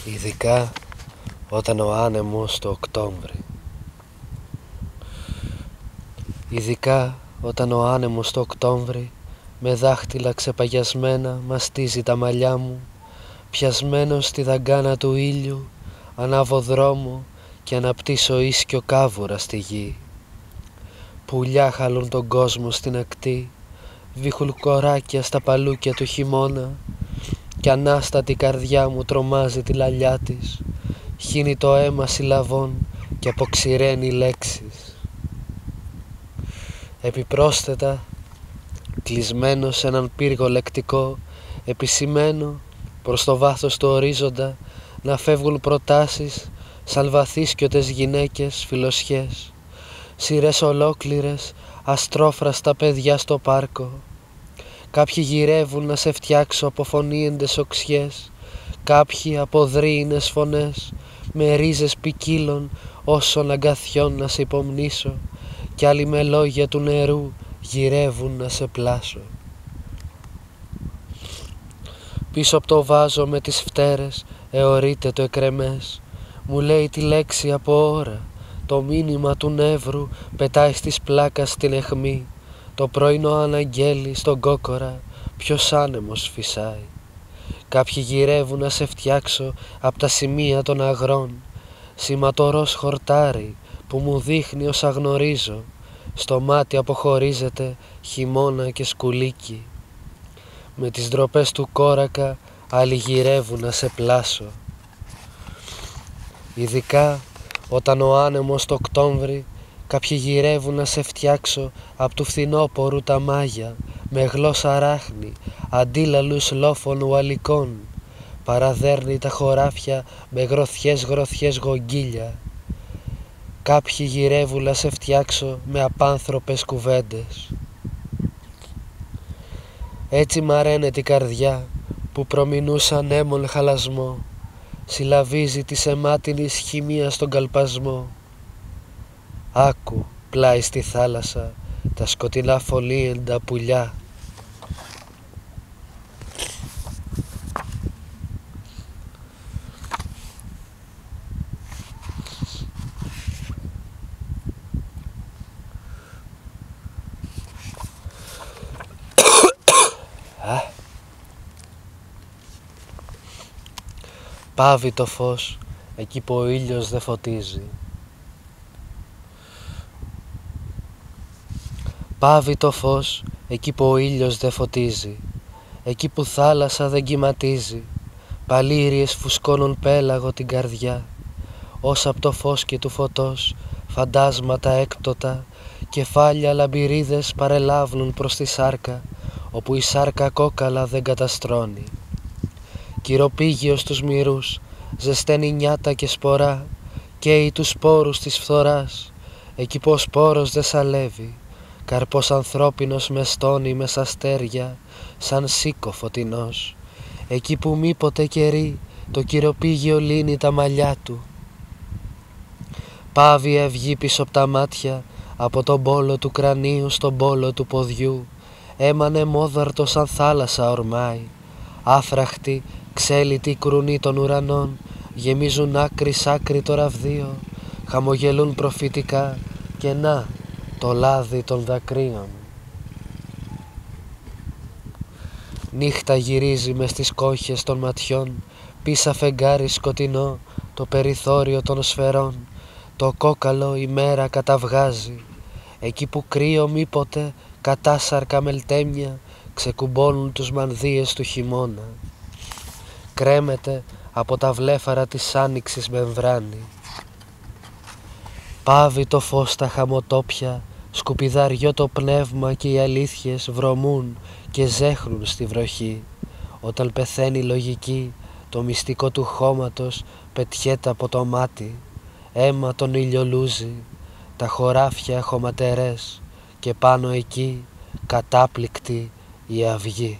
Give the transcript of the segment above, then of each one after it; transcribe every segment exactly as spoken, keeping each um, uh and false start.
ειδικά όταν ο άνεμος το Οκτώβρη. Ειδικά όταν ο άνεμος το Οκτώβρη με δάχτυλα ξεπαγιασμένα μαστίζει τα μαλλιά μου, πιασμένος στη δαγκάνα του ήλιου, ανάβω δρόμο και αναπτύσσω ίσκιο κάβουρα στη γη. Πουλιά χαλούν τον κόσμο στην ακτή, βήχουν κοράκια στα παλούκια του χειμώνα, κι ανάστατη καρδιά μου τρομάζει τη λαλιά της, χύνει το αίμα συλλαβών και αποξηραίνει λέξεις. Επιπρόσθετα, κλεισμένο σε έναν πύργο λεκτικό, επισημαίνω προς το βάθος του ορίζοντα να φεύγουν προτάσεις σαν βαθύσκιωτες γυναίκες φιλοσιές, σειρές ολόκληρες, αστρόφραστα παιδιά στο πάρκο. Κάποιοι γυρεύουν να σε φτιάξω από φωνήεντες οξιές, κάποιοι από δρύινες φωνές, με ρίζες ποικίλων όσων αγκαθιών να σε υπομνήσω, κι άλλοι με λόγια του νερού γυρεύουν να σε πλάσω. Πίσω από το βάζο με τις φτέρες εωρείται το εκρεμές, μου λέει τη λέξη από ώρα, το μήνυμα του νεύρου πετάει στις πλάκας στην αιχμή, το πρωινό αναγγέλει στον κόκορα ποιος άνεμος φυσάει. Κάποιοι γυρεύουν να σε φτιάξω απ' τα σημεία των αγρών, σηματορός χορτάρι που μου δείχνει όσα γνωρίζω, στο μάτι αποχωρίζεται χειμώνα και σκουλίκι. Με τις ντροπές του κόρακα άλλοι γυρεύουν να σε πλάσω. Ειδικά όταν ο άνεμος το Οκτώβρη, κάποιοι γυρεύουν να σε φτιάξω απ' του φθινόπορου τα μάγια, με γλώσσα ράχνη, αντίλαλους λόφων αλικών, παραδέρνει τα χωράφια με γροθιές γροθιές γογγίλια. Κάποιοι γυρεύουν να σε φτιάξω με απάνθρωπες κουβέντες. Έτσι μαραίνεται η καρδιά που προμηνούσαν έμον χαλασμό, συλλαβίζει τη αιμάτινη χημεία στον καλπασμό. Άκου πλάι στη θάλασσα τα σκοτεινά φωλίεντα πουλιά. Πάβει το φως εκεί που ο ήλιος δεν φωτίζει. Πάβει το φως εκεί που ο ήλιος δεν φωτίζει, εκεί που θάλασσα δεν κυματίζει, παλήριες φουσκώνουν πέλαγο την καρδιά, όσα απ' το φως και του φωτός φαντάσματα έκπτωτα, κεφάλια λαμπυρίδες παρελάβουν προς τη σάρκα, όπου η σάρκα κόκαλα δεν καταστρώνει. Κυροπήγιος τους μυρούς ζεσταίνει νιάτα και σπορά, καίει τους σπόρους της φθοράς, εκεί που ο σπόρος δεν σαλεύει, καρπός ανθρώπινος με στόνι μες αστέρια, σαν σίκο φωτεινός, εκεί που μήποτε καιρή το κυροπήγιο λύνει τα μαλλιά του. Πάβει αυγή πίσω απ' τα μάτια, από τον πόλο του κρανίου στον πόλο του ποδιού, έμανε μόδαρτο σαν θάλασσα ορμάει, άφραχτη ξέλιτη κρουνή των ουρανών, γεμίζουν άκρη σ' άκρη το ραβδίο, χαμογελούν προφητικά και να το λάδι των δακρύων. Νύχτα γυρίζει μες τις κόχες των ματιών, πίσα φεγγάρι σκοτεινό το περιθώριο των σφαιρών, το κόκαλο η μέρα καταβγάζει, εκεί που κρύο μήποτε κατάσαρκα μελτέμια ξεκουμπώνουν τους μανδύες του χειμώνα. Κρέμεται από τα βλέφαρα της άνοιξης μεμβράνη. Πάβει το φως στα χαμοτόπια, σκουπιδαριό το πνεύμα και οι αλήθειες βρωμούν και ζέχνουν στη βροχή. Όταν πεθαίνει η λογική, το μυστικό του χώματος πετιέται από το μάτι, αίμα τον ήλιο λούζει, τα χωράφια χωματερές και πάνω εκεί κατάπληκτη η αυγή.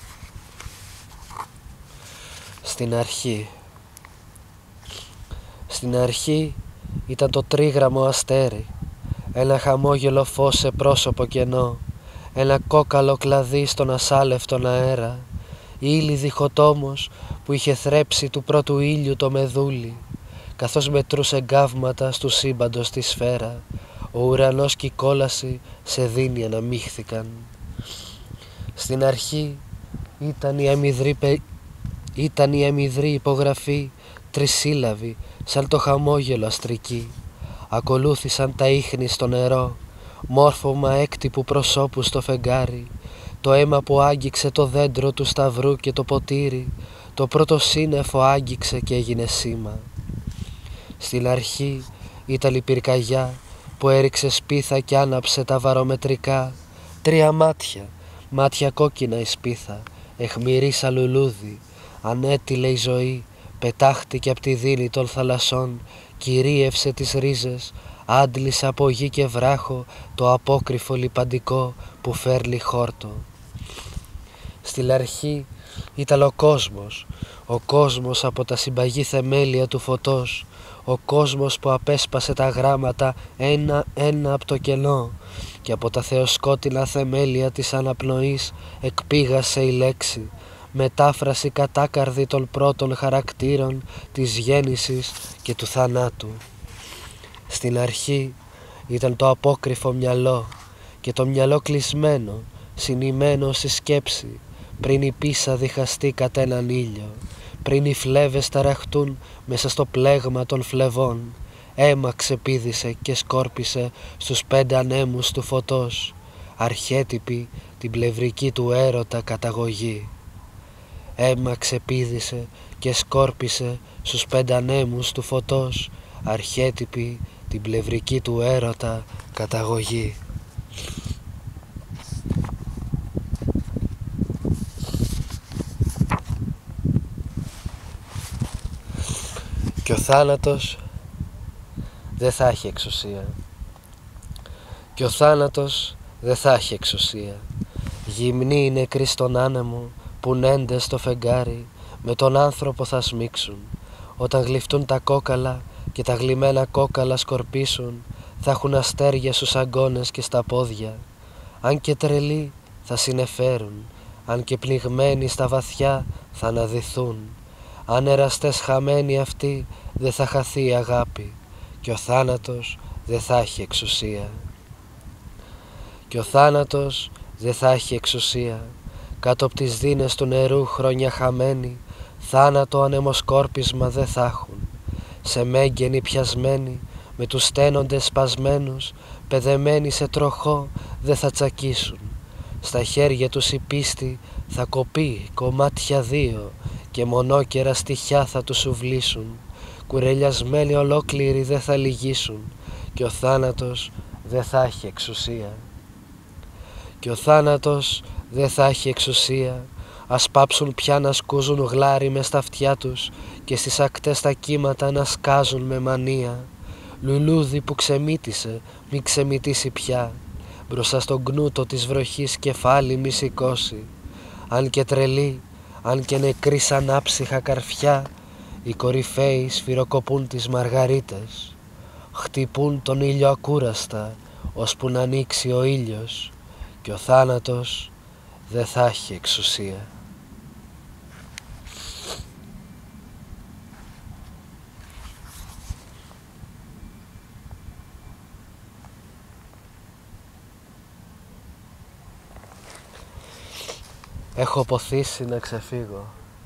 Στην αρχή Στην αρχή ήταν το τρίγραμμο αστέρι, ένα χαμόγελο φως σε πρόσωπο κενό, ένα κόκαλο κλαδί στον ασάλευτον αέρα, ύλη διχοτόμος που είχε θρέψει του πρώτου ήλιου το μεδούλι, καθώς μετρούσε γκάβματα στου σύμπαντος τη σφαίρα, ο ουρανός και η κόλαση σε δίνη αναμίχθηκαν. Στην αρχή ήταν η αμυδρή, πε... ήταν η αμυδρή υπογραφή τρισύλλαβη, σαν το χαμόγελο αστρική. Ακολούθησαν τα ίχνη στο νερό, μόρφωμα έκτυπου προσώπου στο φεγγάρι, το αίμα που άγγιξε το δέντρο του σταυρού και το ποτήρι, το πρώτο σύννεφο άγγιξε και έγινε σήμα. Στην αρχή ήταν η πυρκαγιά που έριξε σπίθα και άναψε τα βαρομετρικά, τρία μάτια, μάτια κόκκινα η σπίθα, αιχμηρή σαν λουλούδι, ανέτειλε η ζωή, πετάχτηκε απ' τη δίνη των θαλασσών, κυρίευσε τις ρίζες, άντλησε από γη και βράχο το απόκρυφο λιπαντικό που φέρνει χόρτο. Στην αρχή ήταν ο κόσμος, ο κόσμος από τα συμπαγή θεμέλια του φωτός, ο κόσμος που απέσπασε τα γράμματα ένα-ένα από το κενό και από τα θεοσκότεινα θεμέλια της αναπνοής εκπήγασε η λέξη, μετάφραση κατάκαρδη των πρώτων χαρακτήρων της γέννησης και του θανάτου. Στην αρχή ήταν το απόκρυφο μυαλό και το μυαλό κλεισμένο, συνημμένο στη σκέψη, πριν η πίσα διχαστεί κατ' έναν ήλιο, πριν οι φλέβες ταραχτούν μέσα στο πλέγμα των φλεβών, αίμα ξεπήδησε και σκόρπισε στους πέντε ανέμους του φωτός, αρχέτυπη την πλευρική του έρωτα καταγωγή. Αίμα ξεπήδησε και σκόρπισε στους πέντε ανέμους του φωτός, αρχέτυπη την πλευρική του έρωτα καταγωγή. Και ο θάνατος δεν θα έχει εξουσία. Και ο θάνατος δεν θα έχει εξουσία. Γυμνοί οι νεκροί στον άνεμο που νέντες στο φεγγάρι με τον άνθρωπο θα σμίξουν. Όταν γλυφτούν τα κόκαλα και τα γλυμμένα κόκαλα σκορπίσουν, θα έχουν αστέρια στους αγκώνες και στα πόδια. Αν και τρελοί θα συνεφέρουν, αν και πνιγμένοι στα βαθιά θα αναδυθούν. Αν εραστές χαμένοι αυτοί δεν θα χαθεί η αγάπη και ο θάνατος δεν θα έχει εξουσία. Και ο θάνατος δεν θα έχει εξουσία. Κάτω από τις δίνες του νερού χρόνια χαμένοι, θάνατο ανεμοσκόρπισμα δεν θα έχουν. Σε μέγενοι πιασμένοι, με τους στένοντες σπασμένους, παιδεμένοι σε τροχό δεν θα τσακίσουν. Στα χέρια τους η πίστη θα κοπεί κομμάτια δύο και μονόκερα στοιχιά θα τους σουβλήσουν. Κουρελιασμένοι ολόκληροι δεν θα λυγίσουν και ο θάνατος δεν θα έχει εξουσία. Και ο θάνατος δεν θα έχει εξουσία. Ας πάψουν πια να σκούζουν γλάρι μες στα αυτιά τους και στις ακτές τα κύματα να σκάζουν με μανία. Λουλούδι που ξεμύτησε μη ξεμυτήσει πια, μπροστά στον κνούτο της βροχής κεφάλι μη σηκώσει. Αν και τρελή, αν και νεκροί σαν άψυχα καρφιά, οι κορυφαίοι σφυροκοπούν τις μαργαρίτες. Χτυπούν τον ήλιο ακούραστα, ώσπου να ανοίξει ο ήλιος και ο θάνατος δεν θα έχει εξουσία. Έχω ποθήσει να ξεφύγω.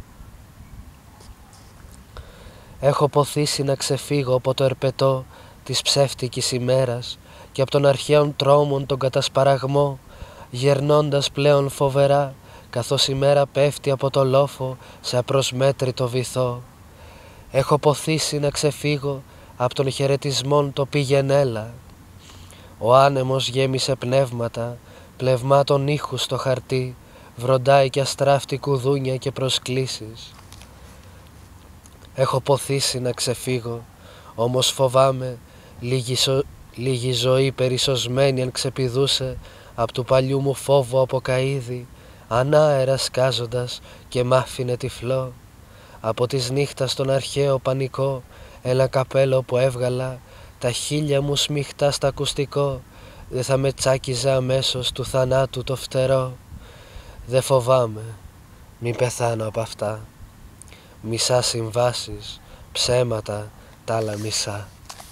Έχω ποθήσει να ξεφύγω από το ερπετό της ψεύτικης ημέρας και από τον αρχαίων τρόμων τον κατασπαραγμό, γερνώντας πλέον φοβερά, καθώς η μέρα πέφτει από το λόφο σε απροσμέτρητο βυθό. Έχω ποθήσει να ξεφύγω από τον χαιρετισμόν το πήγαινέλα. Ο άνεμος γέμισε πνεύματα, πλευμάτων ήχου στο χαρτί, βροντάει κι αστράφτη κουδούνια και προσκλήσεις. Έχω ποθήσει να ξεφύγω, όμως φοβάμαι λίγη, σο... λίγη ζωή περισσωσμένη αν ξεπηδούσε απ' του παλιού μου φόβου από καΐδι, ανάερα σκάζοντας και μ' άφηνε τυφλό. Από της νύχτας τον αρχαίο πανικό Ένα καπέλο που έβγαλα, τα χείλια μου σμιχτά στα ακουστικό, δεν θα με τσάκιζε αμέσως του θανάτου το φτερό. Δε φοβάμαι, μη πεθάνω απ' αυτά. Μισά συμβάσεις, ψέματα, τ' άλλα μισά.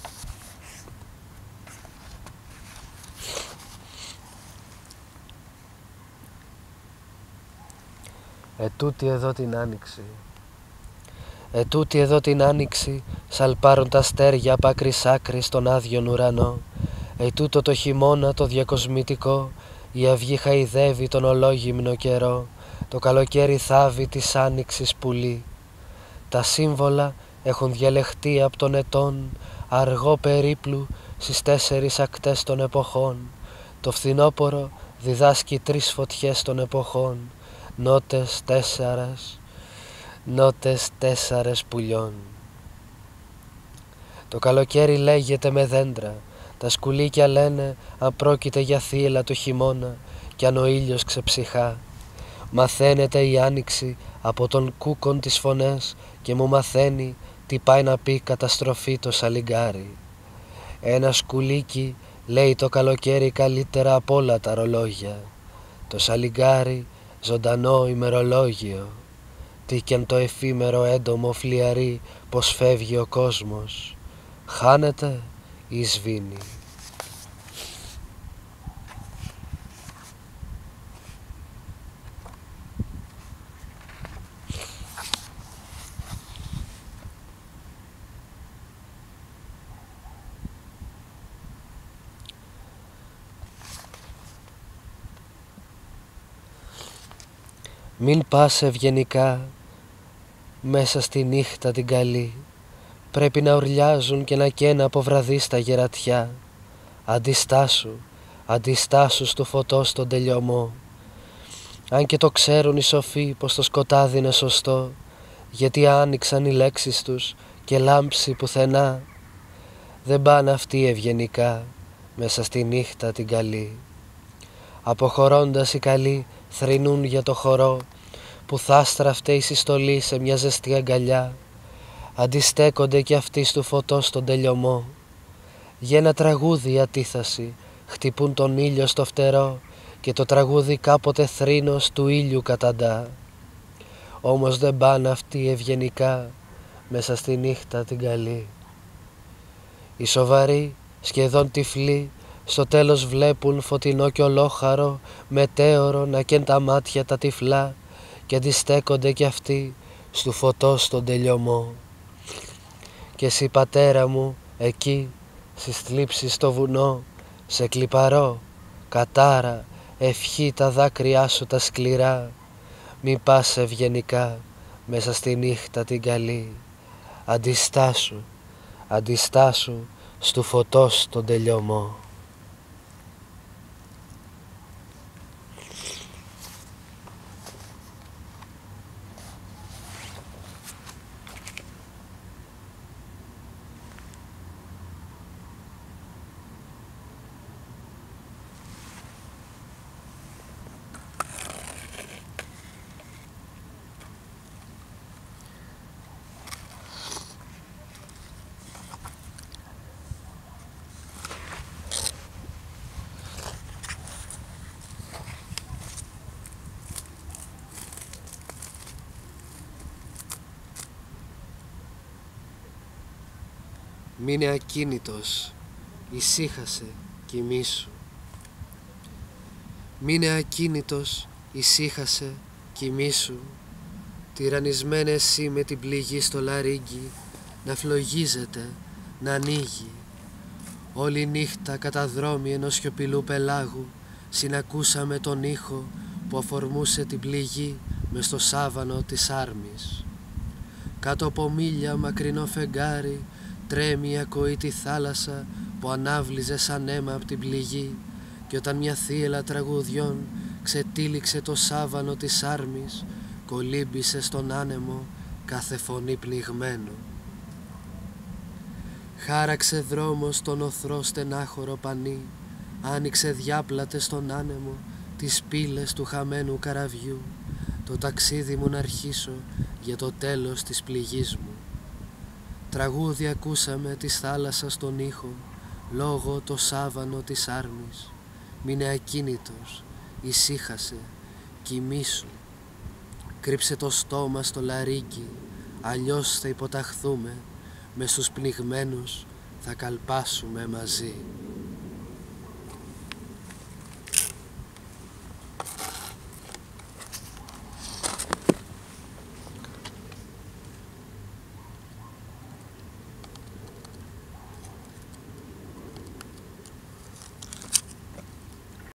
Ετούτη εδώ την άνοιξη. Ετούτη εδώ την άνοιξη, σαλπάρουν τα αστέρια απ' άκρη σ' άκρη στον άδειον ουρανό. Ετούτο το χειμώνα το διακοσμητικό, η αυγή χαϊδεύει τον ολόγυμνο καιρό. Το καλοκαίρι θάβει της άνοιξης πουλί. Τα σύμβολα έχουν διαλεχτεί απ' των ετών, αργό περίπλου στις τέσσερις ακτές των εποχών. Το φθινόπορο διδάσκει τρεις φωτιές των εποχών, νότες τέσσερας, νότες τέσσερες πουλιών. Το καλοκαίρι λέγεται με δέντρα, τα σκουλίκια λένε αν πρόκειται για θύελλα του χειμώνα κι αν ο ήλιος ξεψυχά. Μαθαίνεται η άνοιξη από τον κούκον τις φωνές και μου μαθαίνει τι πάει να πει καταστροφή το σαλιγκάρι. Ένα σκουλίκι λέει το καλοκαίρι καλύτερα από όλα τα ρολόγια. Το σαλιγκάρι ζωντανό ημερολόγιο. Τι κι αν το εφήμερο έντομο φλιαρεί πως φεύγει ο κόσμος. Χάνεται ή σβήνει. Μην πας ευγενικά μέσα στη νύχτα την καλή. Πρέπει να ουρλιάζουν και να καίνα από βραδύ στα γερατιά. Αντιστάσου, αντιστάσου στο φωτός τον τελειωμό. Αν και το ξέρουν οι σοφοί πως το σκοτάδι είναι σωστό, γιατί άνοιξαν οι λέξεις τους και λάμψει πουθενά. Δεν πάνε αυτοί ευγενικά μέσα στη νύχτα την καλή. Αποχωρώντας οι καλοί θρηνούν για το χορό που θα στραφτεί η συστολή σε μια ζεστή αγκαλιά. Αντιστέκονται κι αυτοί του φωτός τον τελειωμό. Για ένα τραγούδι η αντίθαση χτυπούν τον ήλιο στο φτερό και το τραγούδι κάποτε θρήνος του ήλιου καταντά. Όμως δεν πάνε αυτοί ευγενικά μέσα στη νύχτα την καλή. Οι σοβαροί σχεδόν τυφλοί στο τέλος βλέπουν φωτεινό κι ολόχαρο μετέωρο να καίν τα μάτια τα τυφλά και αντιστέκονται κι αυτοί στου φωτός τον τελειωμό. Και εσύ πατέρα μου εκεί στις θλίψεις στο βουνό σε κλιπαρώ, κατάρα, ευχή τα δάκρυά σου τα σκληρά. Μη πας ευγενικά μέσα στη νύχτα την καλή. Αντιστάσου, αντιστάσου στου φωτός τον τελειωμό. Μείνε ακίνητος, ησύχασε, κοιμήσου. Μείνε ακίνητος, ησύχασε, κοιμήσου. Τυραννισμένε εσύ με την πληγή στο λαρύγγι, να φλογίζεται, να ανοίγει. Όλη νύχτα κατά δρόμοι ενός σιωπηλού πελάγου συνακούσαμε τον ήχο που αφορμούσε την πληγή μες στο σάβανο της Άρμης. Κάτω από μίλια μακρινό φεγγάρι τρέμει η ακοήτη θάλασσα που ανάβλιζε σαν αίμα από την πληγή, και όταν μια θύελλα τραγουδιών ξετύλιξε το σάβανο της Άρμης, κολύμπησε στον άνεμο κάθε φωνή πνιγμένο. Χάραξε δρόμο στον οθρό στενάχωρο πανί, άνοιξε διάπλατες στον άνεμο τις πύλες του χαμένου καραβιού, το ταξίδι μου να αρχίσω για το τέλος της πληγής μου. Τραγούδι ακούσαμε της θάλασσας τον ήχο, λόγω το σάβανο της άρμης. Μείνε ακίνητος, ησύχασε, κοιμήσου. Κρύψε το στόμα στο λαρύγγι, αλλιώς θα υποταχθούμε, μες στους πνιγμένους θα καλπάσουμε μαζί.